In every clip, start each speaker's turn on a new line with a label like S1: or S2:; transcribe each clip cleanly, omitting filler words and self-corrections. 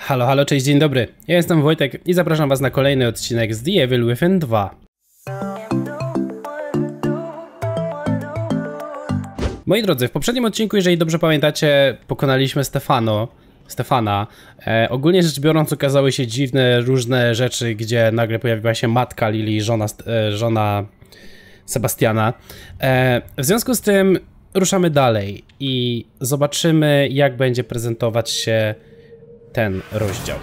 S1: Halo, halo, cześć, dzień dobry. Ja jestem Wojtek i zapraszam was na kolejny odcinek z The Evil Within 2. Moi drodzy, w poprzednim odcinku, jeżeli dobrze pamiętacie, pokonaliśmy Stefana. Ogólnie rzecz biorąc, okazały się dziwne, różne rzeczy, gdzie nagle pojawiła się matka Lili, żona Sebastiana. W związku z tym ruszamy dalej i zobaczymy, jak będzie prezentować się ten rozdział.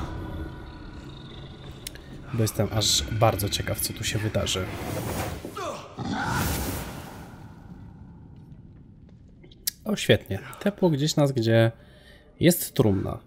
S1: Bo jestem aż bardzo ciekaw, co tu się wydarzy. O, świetnie. Tepło gdzieś nas, gdzie jest trumna.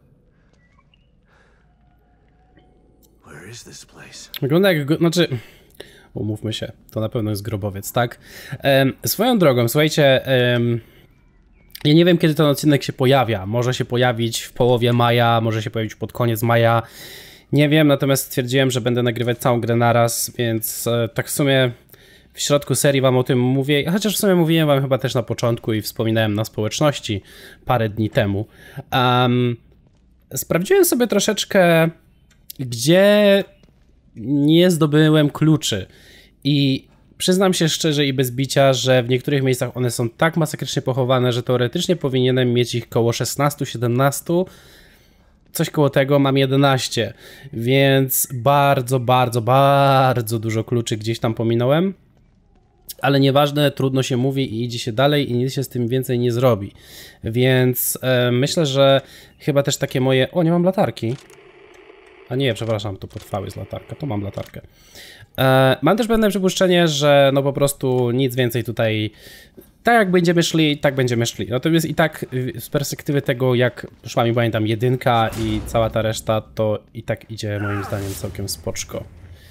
S1: Wygląda jak... Znaczy... Umówmy się, to na pewno jest grobowiec, tak? Swoją drogą, słuchajcie... Ja nie wiem, kiedy ten odcinek się pojawia. Może się pojawić w połowie maja, może się pojawić pod koniec maja. Nie wiem, natomiast stwierdziłem, że będę nagrywać całą grę naraz, więc tak w sumie w środku serii wam o tym mówię. Chociaż w sumie mówiłem wam chyba też na początku i wspominałem na społeczności parę dni temu. Sprawdziłem sobie troszeczkę, gdzie nie zdobyłem kluczy. I przyznam się szczerze i bez bicia, że w niektórych miejscach one są tak masakrycznie pochowane, że teoretycznie powinienem mieć ich koło 16-17. Coś koło tego, mam 11. Więc bardzo dużo kluczy gdzieś tam pominąłem. Ale nieważne, trudno się mówi i idzie się dalej i nic się z tym więcej nie zrobi. Więc myślę, że chyba też takie moje... O, nie mam latarki. A nie, przepraszam, to potrwały jest latarka, to mam latarkę. Mam też pewne przypuszczenie, że no po prostu nic więcej tutaj, tak jak będziemy szli, tak będziemy szli. Natomiast i tak z perspektywy tego, jak szła mi, pamiętam, jedynka i cała ta reszta, to i tak idzie moim zdaniem całkiem spoczko.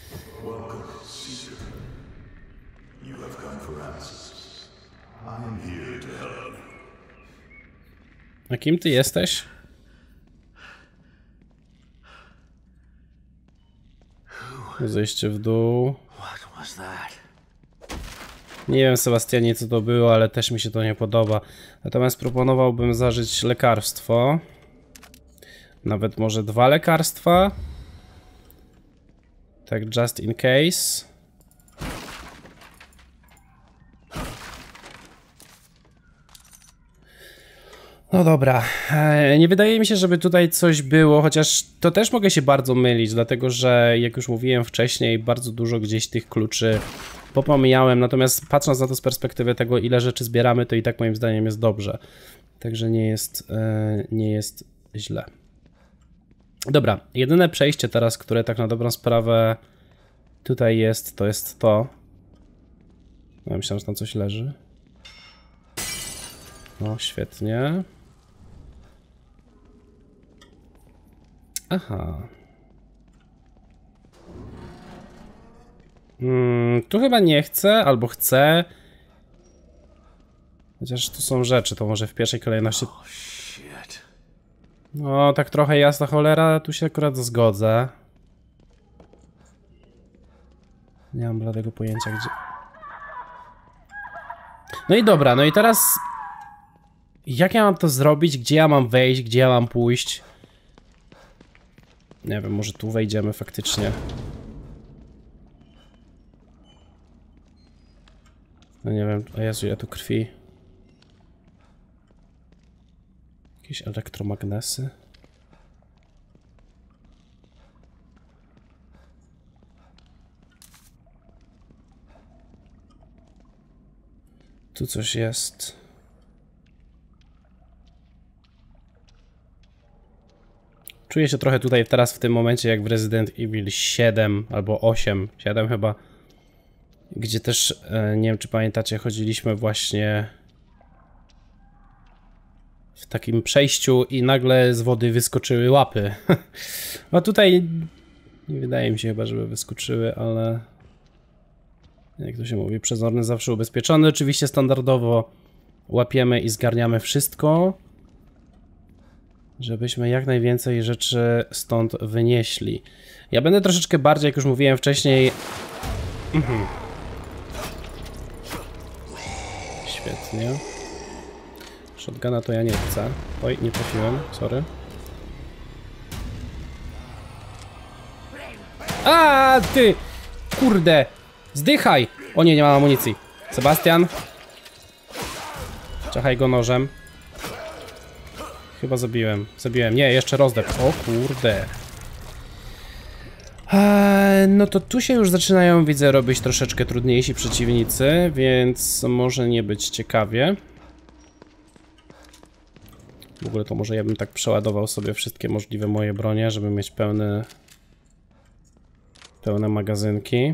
S1: A kim ty jesteś? Zejście w dół. Nie wiem, Sebastianie, co to było, ale też mi się to nie podoba. Natomiast proponowałbym zażyć lekarstwo. Nawet może 2 lekarstwa. Tak, just in case. No dobra, nie wydaje mi się, żeby tutaj coś było, chociaż to też mogę się bardzo mylić, dlatego że jak już mówiłem wcześniej, bardzo dużo gdzieś tych kluczy popomijałem, natomiast patrząc na to z perspektywy tego, ile rzeczy zbieramy, to i tak moim zdaniem jest dobrze. Także nie jest źle. Dobra, jedyne przejście teraz, które tak na dobrą sprawę tutaj jest, to jest to. Ja myślałem, że tam coś leży. No, świetnie. Aha. Tu chyba nie chcę, albo chcę. Chociaż tu są rzeczy, to może w pierwszej kolejności... No, tak trochę jasna cholera, tu się akurat zgodzę. Nie mam bladego pojęcia, gdzie... No i dobra, no i teraz... Jak ja mam to zrobić? Gdzie ja mam wejść? Gdzie ja mam pójść? Nie wiem, może tu wejdziemy faktycznie. No nie wiem, o Jezu, ile tu krwi. Jakieś elektromagnesy. Tu coś jest. Czuję się trochę tutaj teraz w tym momencie jak w Resident Evil 7 albo 8, 7 chyba. Gdzie też, nie wiem czy pamiętacie, chodziliśmy właśnie w takim przejściu i nagle z wody wyskoczyły łapy. A tutaj nie wydaje mi się chyba, żeby wyskoczyły, ale... Jak to się mówi, przezorny zawsze ubezpieczony. Oczywiście standardowo łapiemy i zgarniamy wszystko, żebyśmy jak najwięcej rzeczy stąd wynieśli. Ja będę troszeczkę bardziej, jak już mówiłem wcześniej... Świetnie. Shotguna to ja nie chcę. Oj, nie trafiłem, sorry. A ty! Kurde! Zdychaj! O nie, nie mam amunicji. Sebastian? Czachaj go nożem. Chyba zabiłem. Zabiłem. Nie, jeszcze rozdep. O kurde. No to tu się już zaczynają, widzę, robić troszeczkę trudniejsi przeciwnicy, więc może nie być ciekawie. W ogóle to może ja bym tak przeładował sobie wszystkie możliwe moje bronie, żeby mieć pełne magazynki.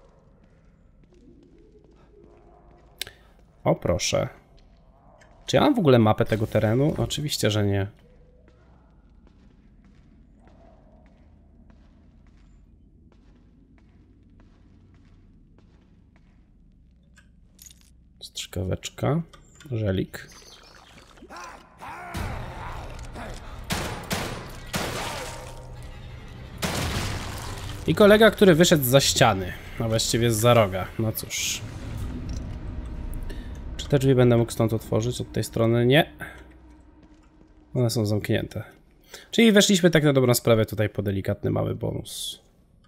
S1: O proszę. Czy ja mam w ogóle mapę tego terenu? Oczywiście, że nie. Strzykaweczka, żelik. I kolega, który wyszedł za ściany, a właściwie zza roga. No cóż. Czy te drzwi będę mógł stąd otworzyć od tej strony? Nie. One są zamknięte. Czyli weszliśmy tak na dobrą sprawę tutaj po delikatny mały bonus.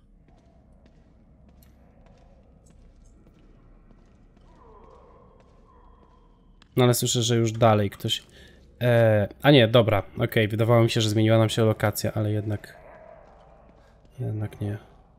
S1: No ale słyszę, że już dalej ktoś... A nie, dobra, okej, wydawało mi się, że zmieniła nam się lokacja, ale jednak nie.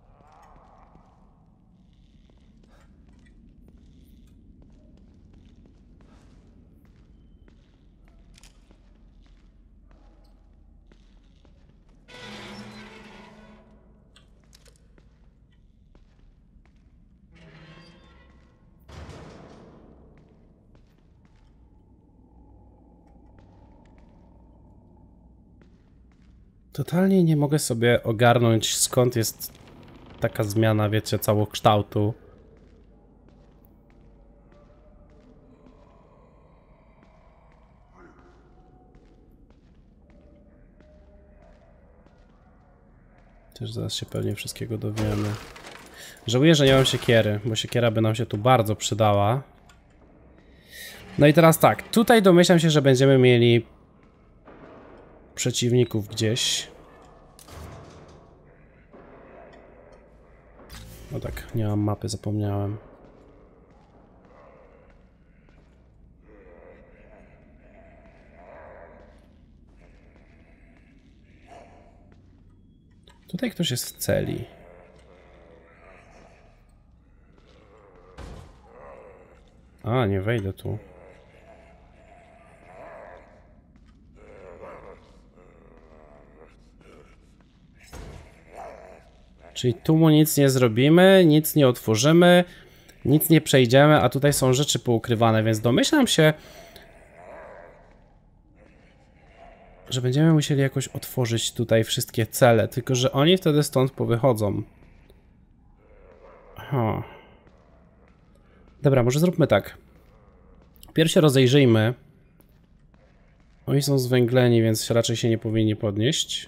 S1: Totalnie nie mogę sobie ogarnąć, skąd jest taka zmiana, wiecie, całokształtu. Też zaraz się pewnie wszystkiego dowiemy. Żałuję, że nie mam siekiery, bo siekiera by nam się tu bardzo przydała. No i teraz tak, tutaj domyślam się, że będziemy mieli przeciwników gdzieś. No tak, nie mam mapy, zapomniałem. Tutaj ktoś jest w celi. A, nie wejdę tu. Czyli tu mu nic nie zrobimy, nic nie otworzymy, nic nie przejdziemy, a tutaj są rzeczy poukrywane, więc domyślam się, że będziemy musieli jakoś otworzyć tutaj wszystkie cele, tylko że oni wtedy stąd powychodzą. Aha. Dobra, może zróbmy tak. Pierw się rozejrzyjmy. Oni są zwęgleni, więc raczej się nie powinni podnieść.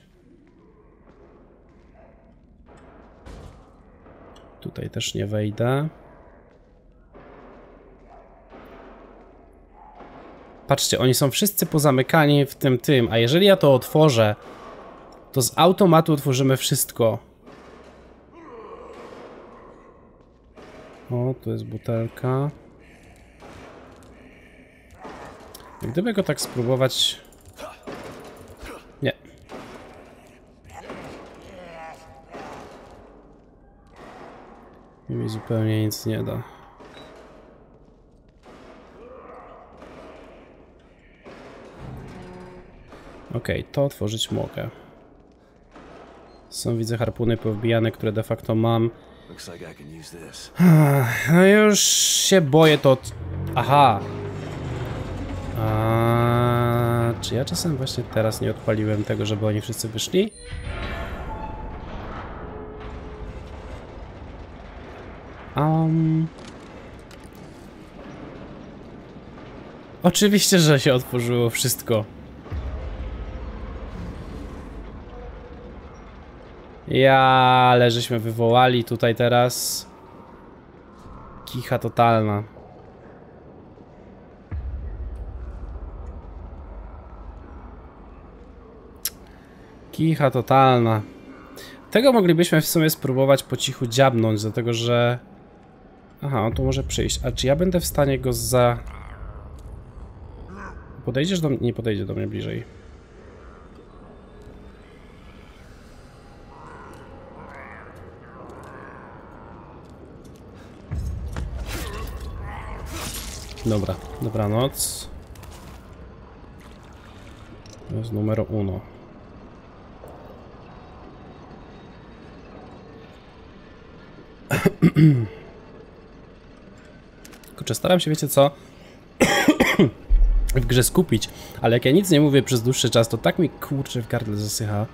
S1: Tutaj też nie wejdę. Patrzcie, oni są wszyscy pozamykani w tym, a jeżeli ja to otworzę, to z automatu otworzymy wszystko. O, tu jest butelka. Gdyby go tak spróbować... Nie. Mi zupełnie nic nie da. Okej, to otworzyć mogę. Są, widzę, harpuny powbijane, które de facto mam. No już się boję to... Aha! Czy ja czasem właśnie teraz nie odpaliłem tego, żeby oni wszyscy wyszli? Oczywiście, że się otworzyło wszystko. Ale żeśmy wywołali tutaj teraz. Kicha totalna. Kicha totalna. Tego moglibyśmy w sumie spróbować po cichu dziabnąć, dlatego że... Aha, on tu może przyjść. A czy ja będę w stanie go za... Podejdziesz do mnie? Nie podejdzie do mnie bliżej. Dobra, dobranoc. To jest numer 1. Kurczę, staram się, wiecie co, w grze skupić, ale jak ja nic nie mówię przez dłuższy czas, to tak mi kurczę w gardle zasycha.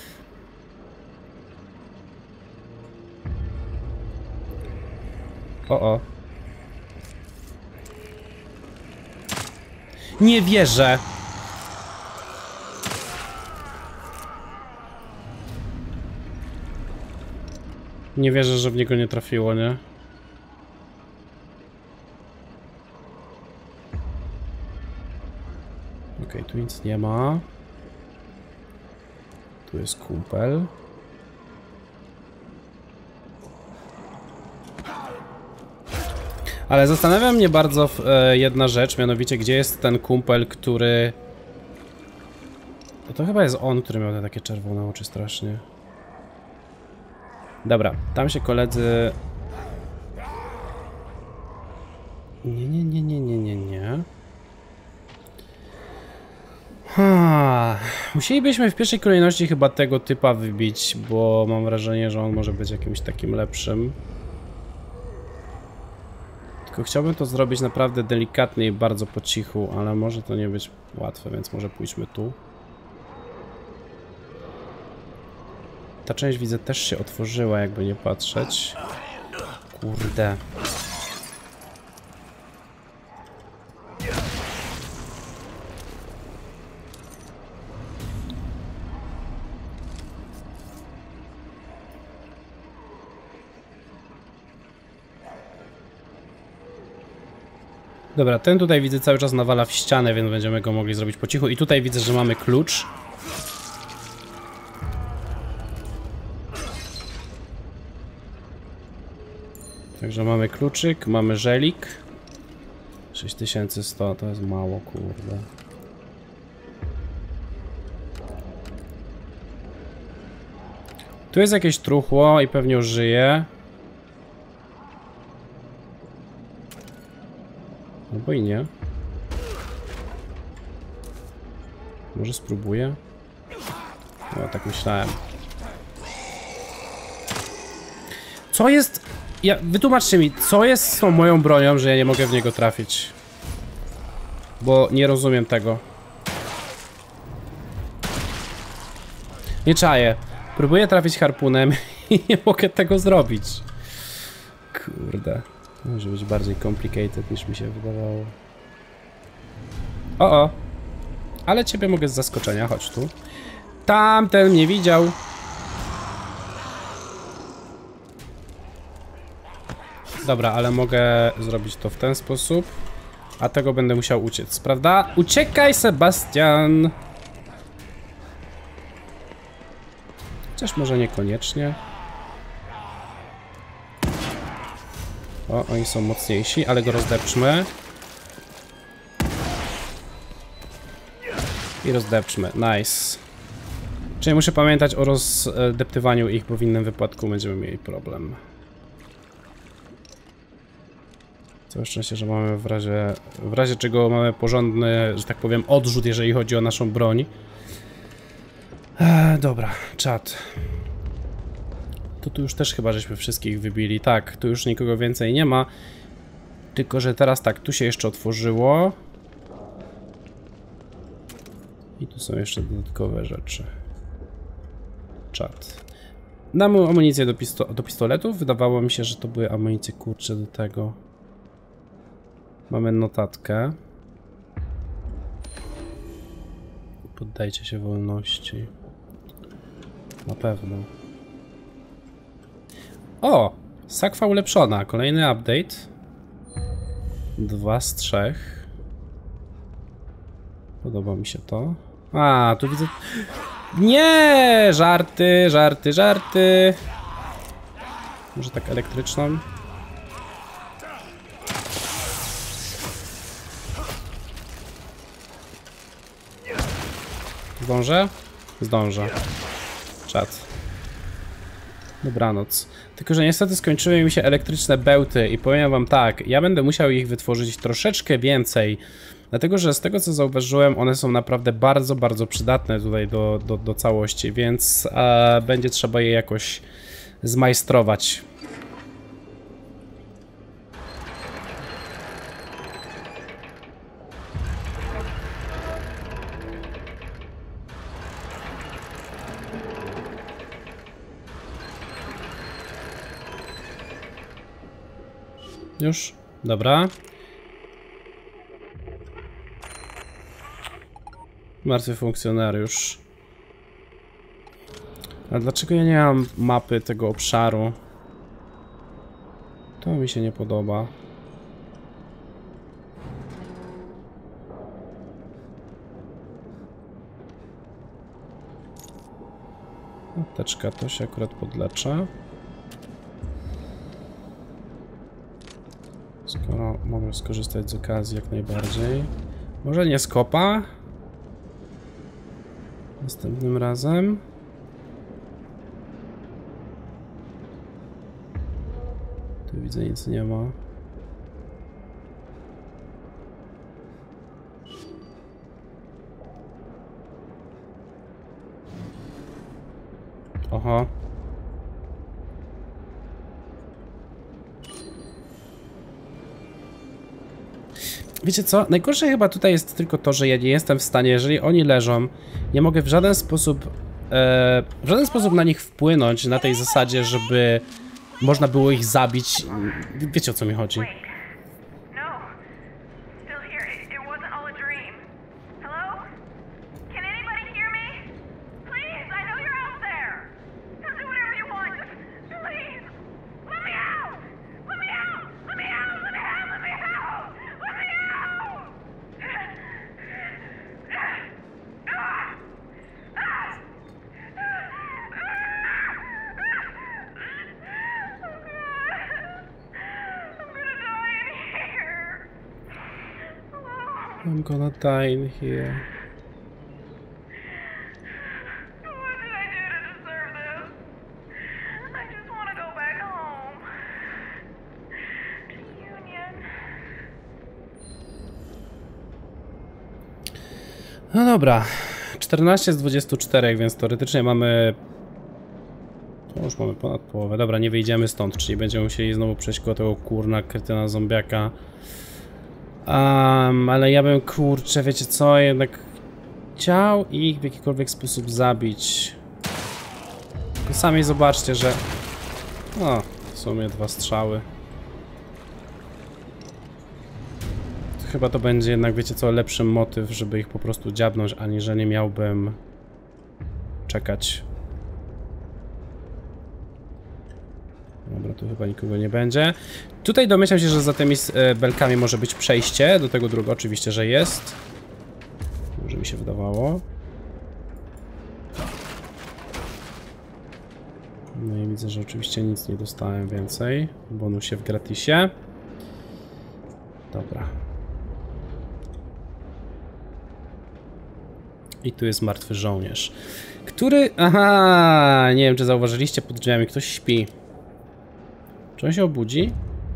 S1: O. Nie wierzę! Nie wierzę, że w niego nie trafiło, nie? Okej, tu nic nie ma. Tu jest kumpel. Ale zastanawia mnie bardzo jedna rzecz, mianowicie gdzie jest ten kumpel, który... To chyba jest on, który miał te takie czerwone oczy strasznie. Dobra, tam się koledzy... Nie. Musielibyśmy w pierwszej kolejności chyba tego typa wybić, bo mam wrażenie, że on może być jakimś takim lepszym. Tylko chciałbym to zrobić naprawdę delikatnie i bardzo po cichu, ale może to nie być łatwe, więc może pójdźmy tu. Ta część, widzę, też się otworzyła, jakby nie patrzeć. Kurde. Dobra, ten tutaj widzę cały czas nawala w ścianę, więc będziemy go mogli zrobić po cichu. I tutaj widzę, że mamy klucz. Także mamy kluczyk, mamy żelik. 6100 to jest mało, kurde. Tu jest jakieś truchło i pewnie już żyje. Albo i nie. Może spróbuję? No, tak myślałem. Co jest... Wytłumaczcie mi, co jest z tą moją bronią, że ja nie mogę w niego trafić? Bo nie rozumiem tego. Nie czaję. Próbuję trafić harpunem i nie mogę tego zrobić. Kurde. Może być bardziej complicated niż mi się wydawało. O! Ale ciebie mogę z zaskoczenia, chodź tu. Tamten mnie widział. Dobra, ale mogę zrobić to w ten sposób. A tego będę musiał uciec, prawda? Uciekaj, Sebastian! Chociaż może niekoniecznie. O, oni są mocniejsi, ale go rozdepczmy. I rozdepczmy, nice. Czyli muszę pamiętać o rozdeptywaniu ich, bo w innym wypadku będziemy mieli problem. Całe szczęście, że mamy w razie czego mamy porządny, że tak powiem, odrzut, jeżeli chodzi o naszą broń. Dobra, czat. To tu już też chyba żeśmy wszystkich wybili. Tak, tu już nikogo więcej nie ma. Tylko że teraz tak, tu się jeszcze otworzyło. I tu są jeszcze dodatkowe rzeczy. Czat. Dam amunicję do pistoletów. Wydawało mi się, że to były amunicje, kurcze, do tego. Mamy notatkę. Poddajcie się wolności. Na pewno. O! Sakwa ulepszona. Kolejny update. 2 z 3. Podoba mi się to. A, tu widzę... Nie! Żarty, żarty, żarty. Może tak elektryczną? Zdążę? Zdążę. Czad. Dobranoc. Tylko że niestety skończyły mi się elektryczne bełty i powiem wam tak, ja będę musiał ich wytworzyć troszeczkę więcej, dlatego że z tego co zauważyłem, one są naprawdę bardzo, bardzo przydatne tutaj do całości, więc będzie trzeba je jakoś zmajstrować. Już? Dobra. Martwy funkcjonariusz. A dlaczego ja nie mam mapy tego obszaru? To mi się nie podoba. Apteczka, to się akurat podleczę. Skoro mogę skorzystać z okazji jak najbardziej. Może nie z kopa? Następnym razem. Tu widzę, nic nie ma. Oho. Wiecie co? Najgorsze chyba tutaj jest tylko to, że ja nie jestem w stanie, jeżeli oni leżą, nie mogę w żaden sposób na nich wpłynąć na tej zasadzie, żeby można było ich zabić. Wiecie, o co mi chodzi? I'm gonna die in here.
S2: What did I do to deserve this? I just want to go back home. To Union.
S1: No dobra. 14 z 24, więc teoretycznie mamy... To już mamy ponad połowę. Dobra, nie wyjdziemy stąd, czyli będziemy musieli znowu przejść koło tego kurna kretyna zombiaka. Ale ja bym, kurczę, wiecie co, jednak chciał ich w jakikolwiek sposób zabić. Tylko sami zobaczcie, że... O, w sumie 2 strzały. Chyba to będzie jednak, wiecie co, lepszy motyw, żeby ich po prostu dziabnąć, aniżeli miałbym czekać. Dobra, tu chyba nikogo nie będzie. Tutaj domyślam się, że za tymi belkami może być przejście. Do tego drugiego oczywiście, że jest. Może mi się wydawało. No i widzę, że oczywiście nic nie dostałem więcej. W bonusie w gratisie. Dobra. I tu jest martwy żołnierz. Który... Aha! Nie wiem, czy zauważyliście, pod drzwiami ktoś śpi. Czy on się obudzi?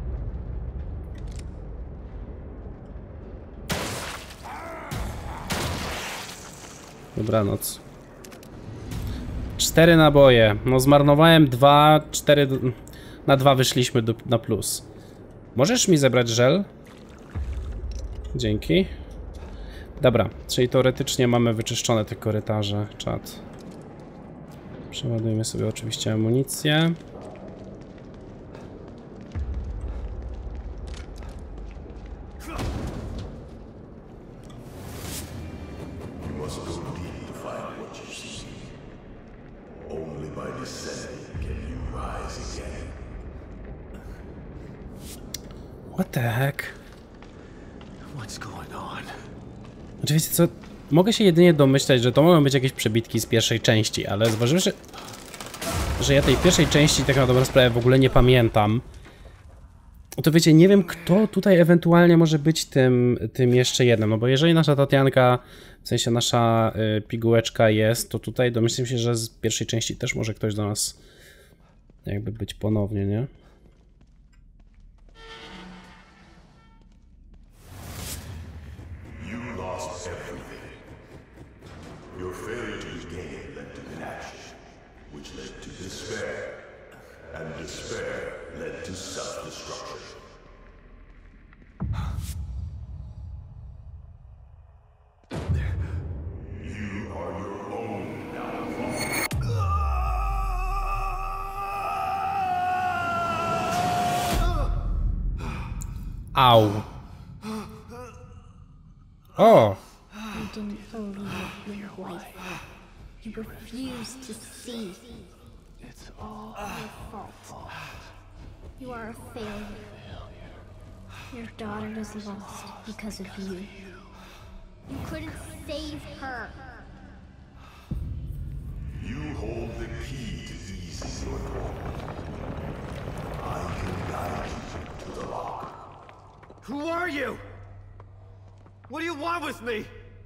S1: Dobranoc. 4 naboje. No zmarnowałem 2, 4... Na 2 wyszliśmy na plus. Możesz mi zebrać żel? Dzięki. Dobra, czyli teoretycznie mamy wyczyszczone te korytarze. Czad. Przeładujmy sobie oczywiście amunicję. What the heck?
S3: What's going on?
S1: Znaczy wiecie co? Mogę się jedynie domyślać, że to mogą być jakieś przebitki z pierwszej części, ale zważywszy, że ja tej pierwszej części tak na dobrą sprawę w ogóle nie pamiętam, to wiecie, nie wiem, kto tutaj ewentualnie może być tym jeszcze jednym, no bo jeżeli nasza Tatianka, w sensie nasza pigułeczka jest, to tutaj domyślam się, że z pierwszej części też może ktoś do nas jakby być ponownie, nie? Au. O!
S3: You didn't believe your wife. You refused to see. It's all your fault. You are a failure. Your daughter is lost because of you. You couldn't save her.
S4: You hold the key to easing your torment. I can guide you to the lock.
S5: Who are you? What do you want with me?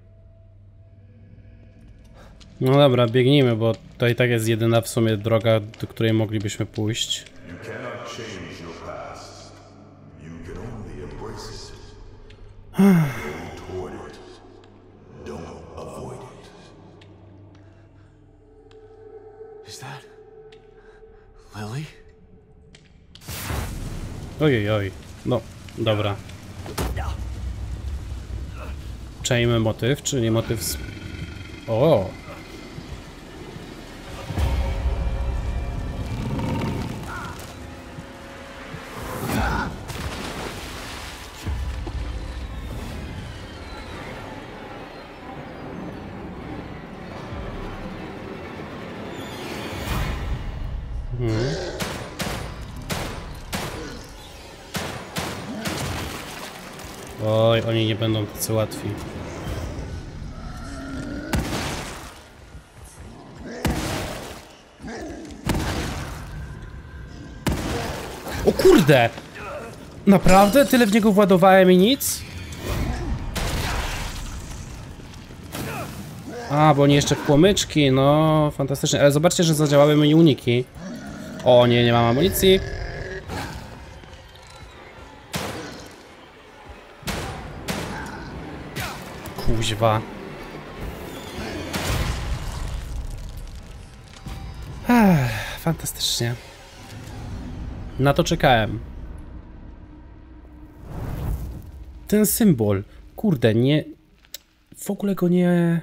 S1: No dobra, biegnijmy, bo to i tak jest jedyna w sumie droga, do której moglibyśmy pójść.
S4: You cannot change your past. You can only embrace it. Go toward it. Don't avoid it.
S5: Is that Lily?
S1: Ojej, oj. No, dobra. Czajmy motyw, czy nie motyw z... O! Oj, oni nie będą tacy łatwi. O kurde! Naprawdę? Tyle w niego władowałem i nic? A, bo oni jeszcze w płomyczki, no fantastycznie. Ale zobaczcie, że zadziałały mi uniki. O nie, nie mam amunicji. Kuźwa. Fantastycznie. Na to czekałem. Ten symbol. Kurde, nie... W ogóle go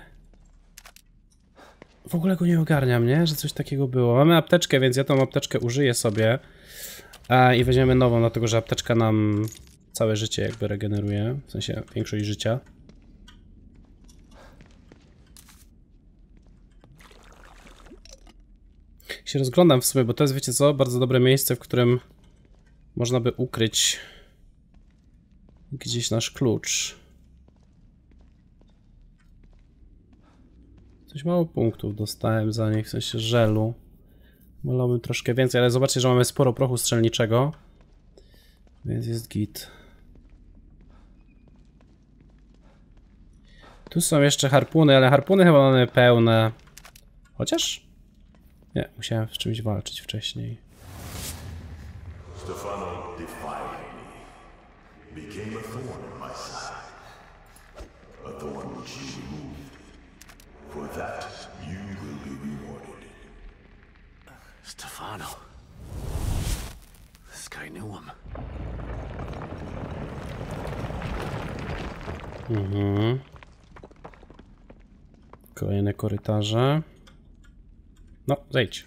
S1: nie ogarniam, nie? Że coś takiego było. Mamy apteczkę, więc ja tą apteczkę użyję sobie. I weźmiemy nową, dlatego że apteczka nam całe życie jakby regeneruje. W sensie większość życia. Się rozglądam w sumie, bo to jest, wiecie co, bardzo dobre miejsce, w którym można by ukryć gdzieś nasz klucz. Coś mało punktów dostałem za nich, w sensie żelu. Wolałbym troszkę więcej, ale zobaczcie, że mamy sporo prochu strzelniczego. Więc jest git. Tu są jeszcze harpuny, ale harpuny chyba mamy pełne. Chociaż? Nie, musiałem w czymś walczyć wcześniej.
S4: Stefano defied me. Became a thorn in my side. A thorn which you removed. For that, you will be rewarded.
S5: Stefano. This guy knew him.
S1: Kolejne korytarze. No, zejdź.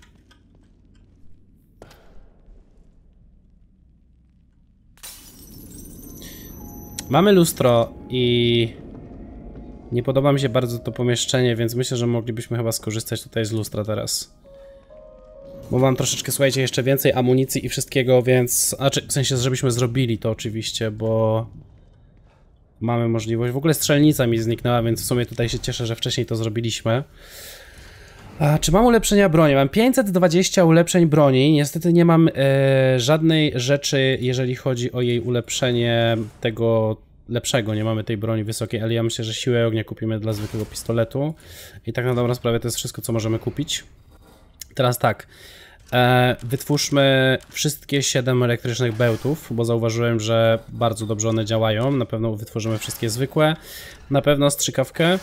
S1: Mamy lustro i nie podoba mi się bardzo to pomieszczenie, więc myślę, że moglibyśmy chyba skorzystać tutaj z lustra teraz. Bo mam troszeczkę, słuchajcie, jeszcze więcej amunicji i wszystkiego, więc... Znaczy, w sensie, żebyśmy zrobili to oczywiście, bo... mamy możliwość. W ogóle strzelnica mi zniknęła, więc w sumie tutaj się cieszę, że wcześniej to zrobiliśmy. A czy mam ulepszenia broni? Mam 520 ulepszeń broni. Niestety nie mam żadnej rzeczy, jeżeli chodzi o jej ulepszenie tego lepszego. Nie mamy tej broni wysokiej, ale ja myślę, że siłę ognia kupimy dla zwykłego pistoletu. I tak na dobrą sprawę to jest wszystko, co możemy kupić. Teraz tak. Wytwórzmy wszystkie 7 elektrycznych bełtów, bo zauważyłem, że bardzo dobrze one działają. Na pewno wytworzymy wszystkie zwykłe. Na pewno strzykawkę.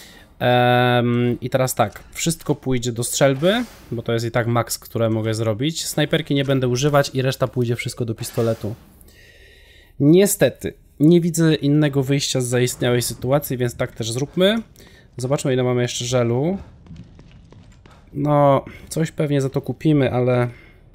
S1: I teraz tak, wszystko pójdzie do strzelby, bo to jest i tak maks, które mogę zrobić. Snajperki nie będę używać i reszta pójdzie wszystko do pistoletu. Niestety, nie widzę innego wyjścia z zaistniałej sytuacji, więc tak też zróbmy. Zobaczmy, ile mamy jeszcze żelu. No, coś pewnie za to kupimy, ale...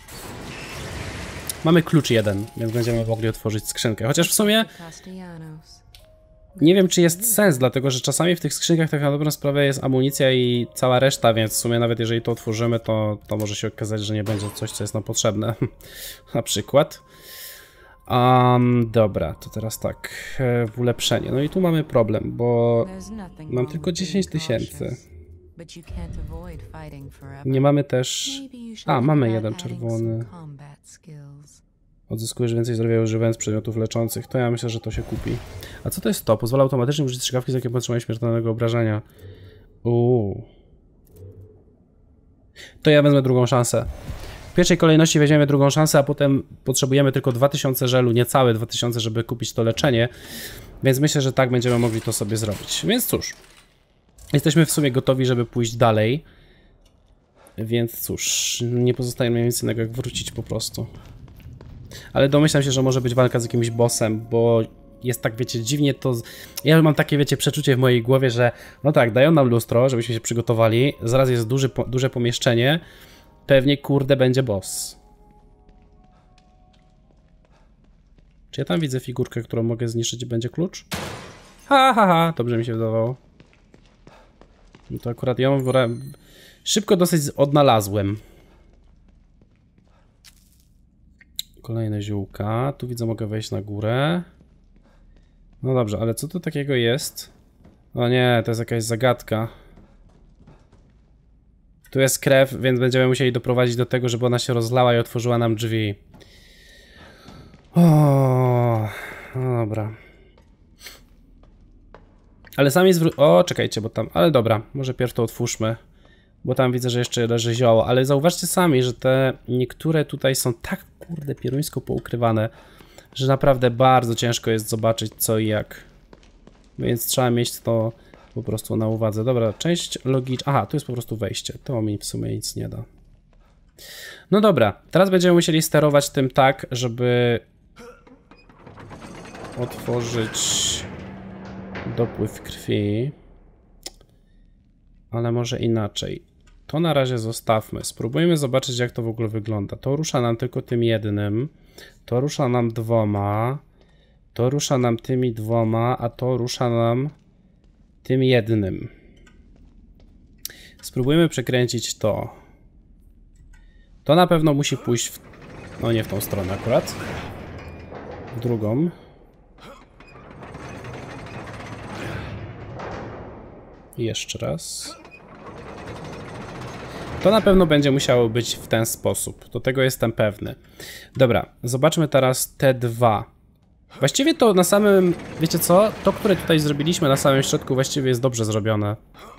S1: Mamy klucz jeden, więc będziemy mogli otworzyć skrzynkę. Chociaż w sumie... Nie wiem, czy jest sens, dlatego że czasami w tych skrzynkach tak na dobrą sprawę jest amunicja i cała reszta, więc w sumie nawet jeżeli to otworzymy, to może się okazać, że nie będzie coś, co jest nam potrzebne. Na przykład. Dobra, to teraz tak, w ulepszenie. No i tu mamy problem, bo mam tylko 10 000. Nie mamy też... mamy jeden czerwony. Odzyskujesz więcej zdrowia używając przedmiotów leczących. To ja myślę, że to się kupi. A co to jest to? Pozwala automatycznie użyć strzykawki, z jakiej podtrzymuje śmiertelnego obrażenia. To ja wezmę drugą szansę. W pierwszej kolejności weźmiemy drugą szansę, a potem potrzebujemy tylko 2000 żelu, niecałe 2000, żeby kupić to leczenie. Więc myślę, że tak będziemy mogli to sobie zrobić. Więc cóż. Jesteśmy w sumie gotowi, żeby pójść dalej. Więc cóż, nie pozostaje mi nic innego, jak wrócić po prostu. Ale domyślam się, że może być walka z jakimś bossem, bo jest tak, wiecie, dziwnie to... Ja mam takie, wiecie, przeczucie w mojej głowie, że no tak, dają nam lustro, żebyśmy się przygotowali. Zaraz jest duże pomieszczenie. Pewnie, kurde, będzie boss. Czy ja tam widzę figurkę, którą mogę zniszczyć i będzie klucz? Dobrze mi się wydawało. No to akurat ja mam... Szybko dosyć odnalazłem. Kolejne ziółka. Tu widzę, mogę wejść na górę. No dobrze, ale co tu takiego jest? O nie, to jest jakaś zagadka. Tu jest krew, więc będziemy musieli doprowadzić do tego, żeby ona się rozlała i otworzyła nam drzwi. No dobra. Ale sami czekajcie, bo tam... Ale dobra, może pierw to otwórzmy. Bo tam widzę, że jeszcze leży zioło. Ale zauważcie sami, że te niektóre tutaj są tak, kurde, pieruńsko poukrywane, że naprawdę bardzo ciężko jest zobaczyć co i jak. Więc trzeba mieć to po prostu na uwadze. Dobra, część logiczna... tu jest po prostu wejście. To mi w sumie nic nie da. No dobra, teraz będziemy musieli sterować tym tak, żeby otworzyć dopływ krwi. Ale może inaczej. To na razie zostawmy. Spróbujmy zobaczyć, jak to w ogóle wygląda. To rusza nam tylko tym jednym. To rusza nam 2. To rusza nam tymi 2, a to rusza nam tym jednym. Spróbujmy przekręcić to. To na pewno musi pójść w... No nie w tą stronę akurat. W drugą. I jeszcze raz. To na pewno będzie musiało być w ten sposób. Do tego jestem pewny. Dobra, zobaczmy teraz te 2. Właściwie to na samym... Wiecie co? To, które tutaj zrobiliśmy na samym środku, właściwie jest dobrze zrobione.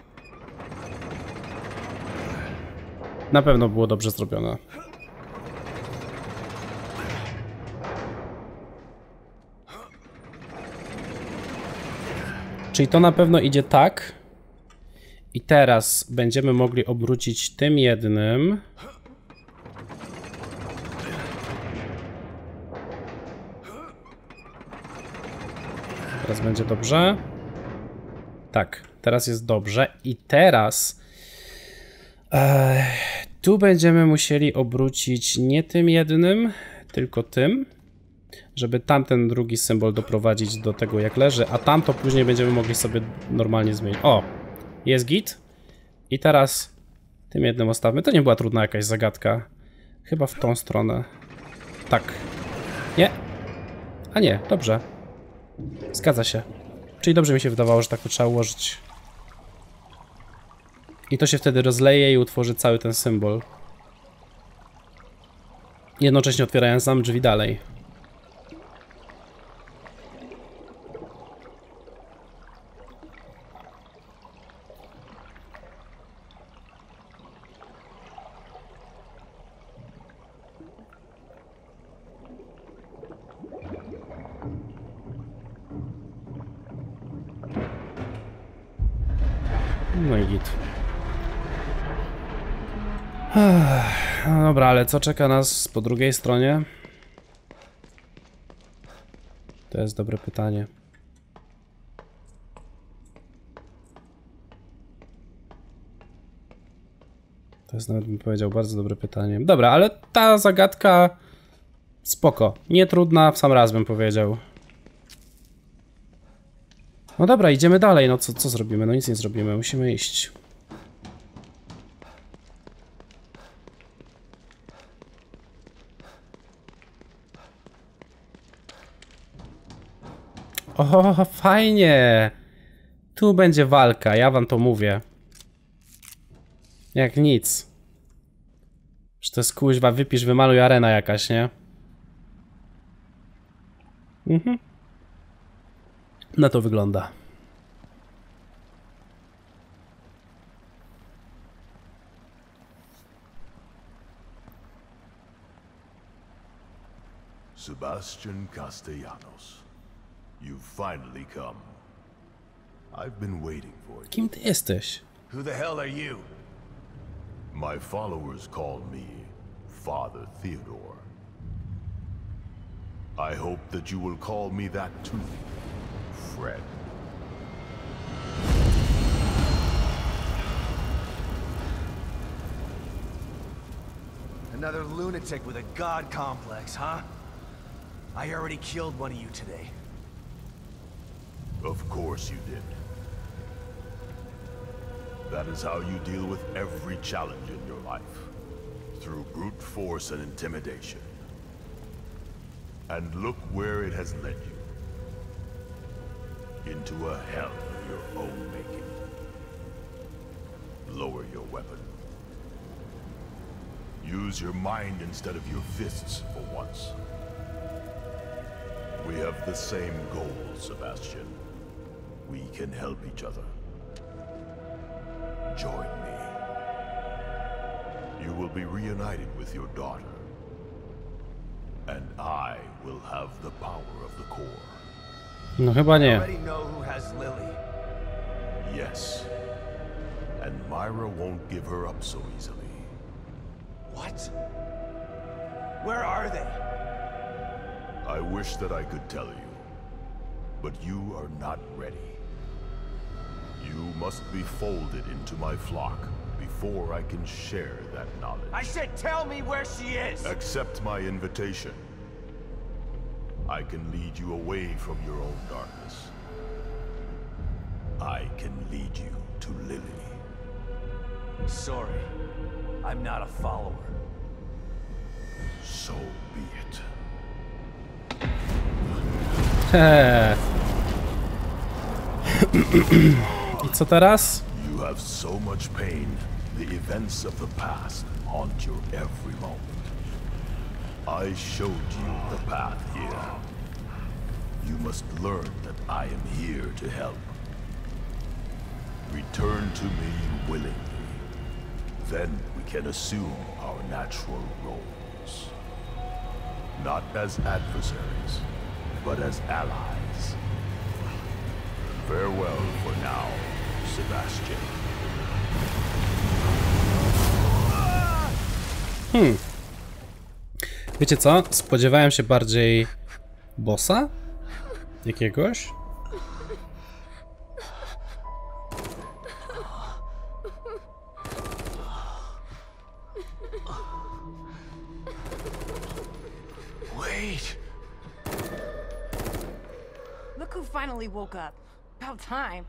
S1: Na pewno było dobrze zrobione. Czyli to na pewno idzie tak. I teraz będziemy mogli obrócić tym jednym. Teraz będzie dobrze. Tak, teraz jest dobrze. I teraz tu będziemy musieli obrócić nie tym jednym, tylko tym, żeby tamten drugi symbol doprowadzić do tego, jak leży, a tamto później będziemy mogli sobie normalnie zmienić. O! Jest git. I teraz tym jednym ostawmy. To nie była trudna jakaś zagadka. Chyba w tą stronę. Tak. Nie. A nie, dobrze. Zgadza się. Czyli dobrze mi się wydawało, że tak to trzeba ułożyć. I to się wtedy rozleje i utworzy cały ten symbol. Jednocześnie otwierając nam drzwi dalej. No i git. No dobra, ale co czeka nas po drugiej stronie? To jest dobre pytanie. To jest nawet, bym powiedział, bardzo dobre pytanie. Dobra, ale ta zagadka spoko. Nie trudna, w sam raz bym powiedział. No dobra, idziemy dalej. No co zrobimy? No nic nie zrobimy. Musimy iść. O, fajnie! Tu będzie walka, ja wam to mówię. Jak nic. Że to jest kuźwa, wypisz, wymaluj arena jakaś, nie? Mhm. No to wygląda.
S4: Sebastian Castellanos, you've finally come. I've been waiting for you.
S1: Kim ty jesteś?
S5: Who the hell are you?
S4: My followers call me Father Theodore. I hope that you will call me that too, friend.
S5: Another lunatic with a god complex, huh? I already killed one of you today.
S4: Of course you did. That is how you deal with every challenge in your life. Through brute force and intimidation. And look where it has led you. Into a hell of your own making. Lower your weapon. Use your mind instead of your fists for once. We have the same goal, Sebastian. We can help each other. Join me. You will be reunited with your daughter. And I will have the power of the core.
S1: No chyba
S5: I
S1: nie.
S5: already know who has Lily.
S4: Yes. And Myra won't give her up so easily.
S5: What? Where are they?
S4: I wish that I could tell you, but you are not ready. You must be folded into my flock before I can share that knowledge.
S5: I said tell me where she is!
S4: Accept my invitation. I can lead you away from your own darkness. I can lead you to Lily.
S5: Sorry, I'm not a follower.
S4: So be it.
S1: I co teraz?
S4: You have so much pain. The events of the past haunt your every moment. I showed you the path here. You must learn that I am here to help. Return to me willingly. Then we can assume our natural roles. Not as adversaries, but as allies. Farewell for now, Sebastian.
S1: Wiecie co? Spodziewałem się bardziej bossa? Jakiegoś?
S5: Wait!
S6: Look who finally woke up. About time.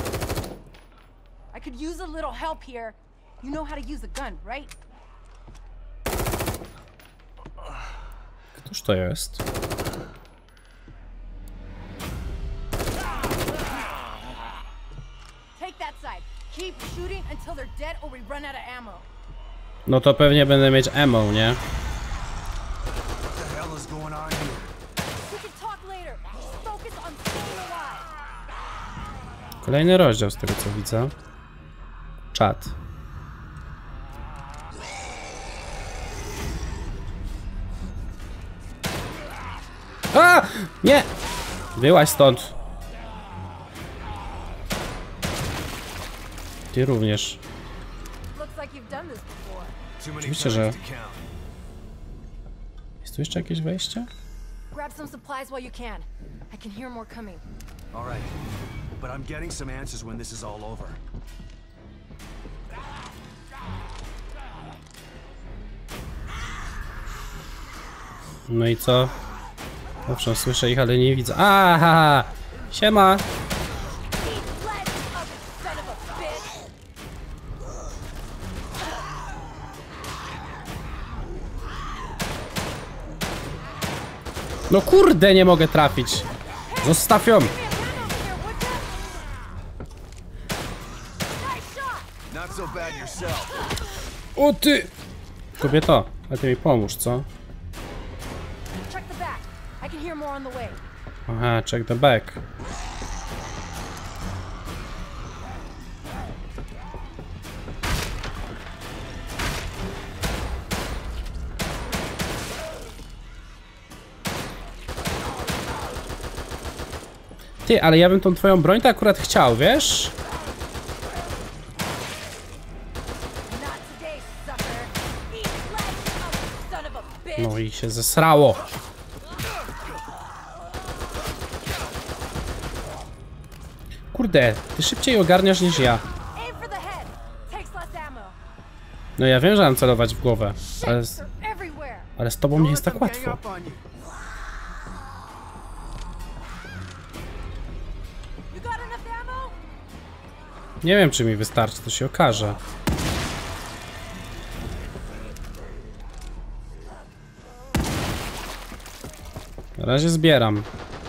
S6: I could use a little help here. You know how to use a gun, right?
S1: Któż to jest?
S6: run out of ammo.
S1: No to pewnie będę mieć ammo, nie?
S5: What the hell is going on here?
S6: We can talk later. Just focus on staying alive.
S1: Kolejny rozdział z tego co widzę. Czat. A! Nie! Wyłaź stąd. Ty również.
S6: Looks like you've done this before.
S5: Too many
S1: Oczywiście,
S5: times
S1: że-
S5: to count.
S1: Jest tu jeszcze jakieś wejście?
S6: Grab some supplies while you can. I can hear more coming.
S5: All right, but I'm getting some answers when this is all over.
S1: No i co? Owszem, słyszę ich, ale nie widzę. Aha! Siema!
S6: Eat flesh, son of a bitch!
S1: No kurde, nie mogę trafić! Zostaw ją!
S6: Give me a hand over here, would ya? Nice shot!
S5: Not so bad yourself.
S1: O ty! Kobieto, ale ty mi pomóż, co?
S6: Check the back. I can hear more on the way.
S1: Aha, check the back. Ty, ale ja bym tą twoją broń to akurat chciał, wiesz?
S6: Not today, sucker. Eat flesh, son of a bitch!
S1: No i się zesrało. Kurde, ty szybciej ogarniasz niż ja.
S6: Aim for the head. Takes less ammo.
S1: No ja wiem, że mam celować w głowę, ale,
S6: They're everywhere.
S1: ale z tobą nie jest tak
S5: Don't let them
S1: łatwo.
S5: gang up on you.
S6: You got enough ammo?
S1: Nie wiem, czy mi wystarczy, to się okaże. Na razie zbieram.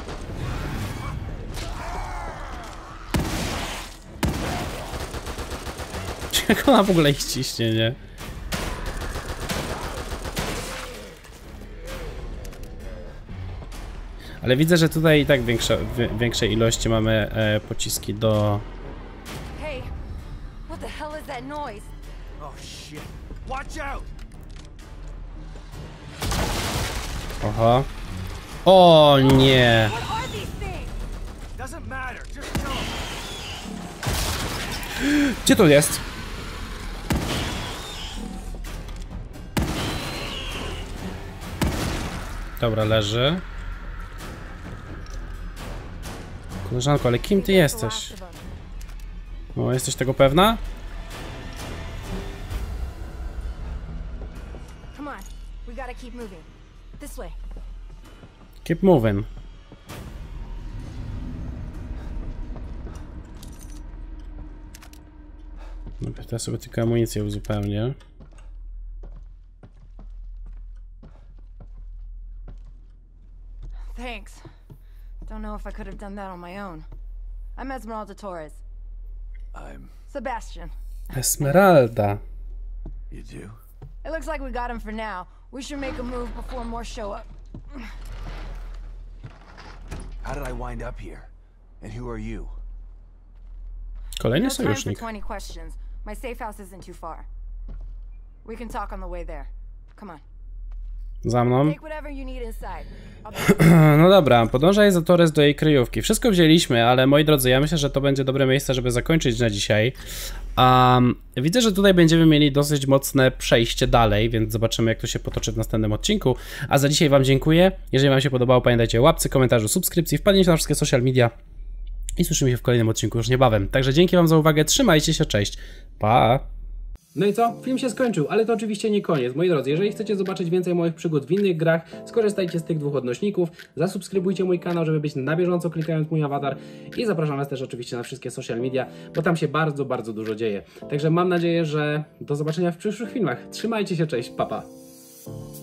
S1: Jak ona w ogóle ich ciśnie, nie? Ale widzę, że tutaj i tak większej ilości mamy pociski do...
S6: Hey, what the hell is that noise?
S5: Oh shit! Watch out!
S1: Oho. O nie!
S6: What are these things?
S5: Doesn't matter. Just kill 'em.
S1: Gdzie to jest? Dobra, leży. Koleżanko, ale kim ty jesteś? O, jesteś tego pewna?
S6: Come on, we gotta keep moving. This way.
S1: Keep moving. Najpierw teraz sobie tylko amunicję uzupełnię.
S6: Thanks. Don't know if I could have done that on my own. I'm Esmeralda Torres.
S5: I'm.
S6: Sebastian.
S1: Esmeralda.
S5: You do?
S6: It looks like we got him for now. We should make a move before more show up.
S5: How did I wind up here? And who are you?
S1: Kolejny
S6: No time for
S1: sojusznik.
S6: 20 questions. My safe house isn't too far. We can talk on the way there. Come on.
S1: Za mną.
S6: Take whatever you need inside. I'll be
S1: No dobra, podążaj za Torres do jej kryjówki. Wszystko wzięliśmy, ale moi drodzy, ja myślę, że to będzie dobre miejsce, żeby zakończyć na dzisiaj. Widzę, że tutaj będziemy mieli dosyć mocne przejście dalej, więc zobaczymy, jak to się potoczy w następnym odcinku. A za dzisiaj wam dziękuję. Jeżeli wam się podobało, pamiętajcie o łapce, komentarzu, subskrypcji, wpadnijcie na wszystkie social media i słyszymy się w kolejnym odcinku już niebawem. Także dzięki wam za uwagę, trzymajcie się, cześć, pa! No i co? Film się skończył, ale to oczywiście nie koniec. Moi drodzy, jeżeli chcecie zobaczyć więcej moich przygód w innych grach, skorzystajcie z tych dwóch odnośników, zasubskrybujcie mój kanał, żeby być na bieżąco klikając mój awatar i zapraszam was też oczywiście na wszystkie social media, bo tam się bardzo, bardzo dużo dzieje. Także mam nadzieję, że do zobaczenia w przyszłych filmach. Trzymajcie się, cześć, pa pa!